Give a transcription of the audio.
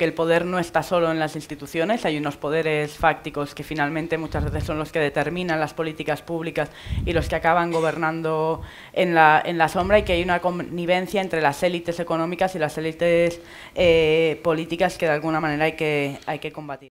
que el poder no está solo en las instituciones, hay unos poderes fácticos que finalmente muchas veces son los que determinan las políticas públicas y los que acaban gobernando en la sombra, y que hay una connivencia entre las élites económicas y las élites políticas que de alguna manera hay que combatir.